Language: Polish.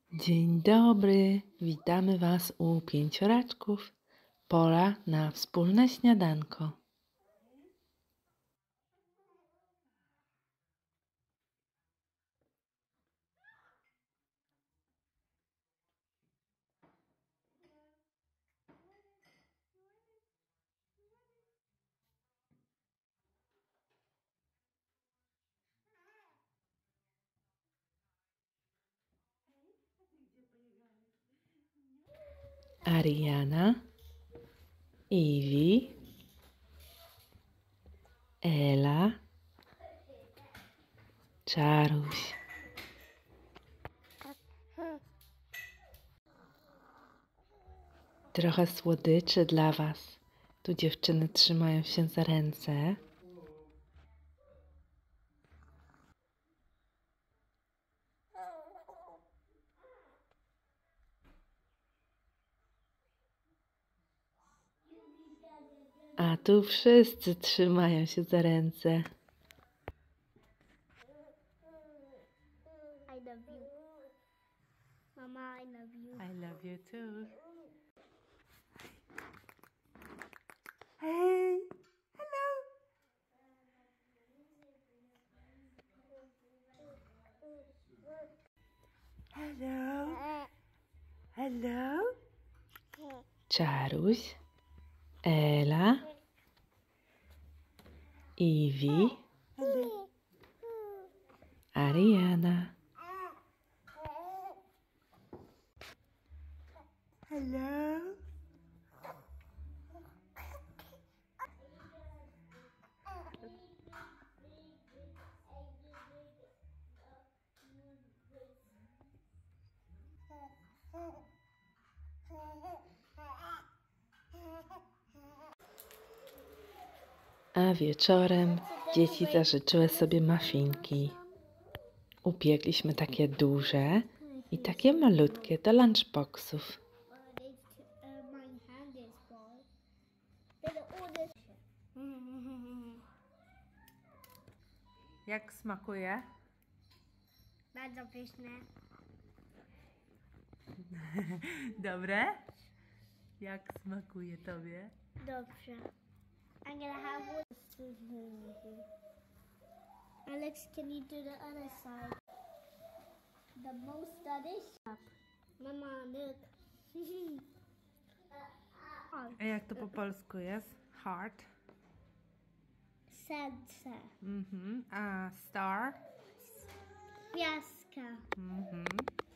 Dzień dobry, witamy Was u pięcioraczków. Pora na wspólne śniadanko. Ariana, Iwi, Ela, Czaruś. Trochę słodyczy dla Was. Tu dziewczyny trzymają się za ręce. A tu wszyscy trzymają się za ręce. I love you. Mama, I love you. I love you too. Hey, hello. Hello. Hello. Czaruś, Ela, Iwi, Ariana. Hello. A wieczorem dzieci zażyczyły sobie muffinki. Upiekliśmy takie duże i takie malutkie do lunchboxów. My hand is full. Then all this. Jak smakuje? Bardzo pyszne. Dobre? Jak smakuje tobie? Dobrze. I'm gonna have one. Alex, can you do the other side? The most that is up. Mama, look. A jak to po polsku jest? Heart. Serce. A star? Piaska.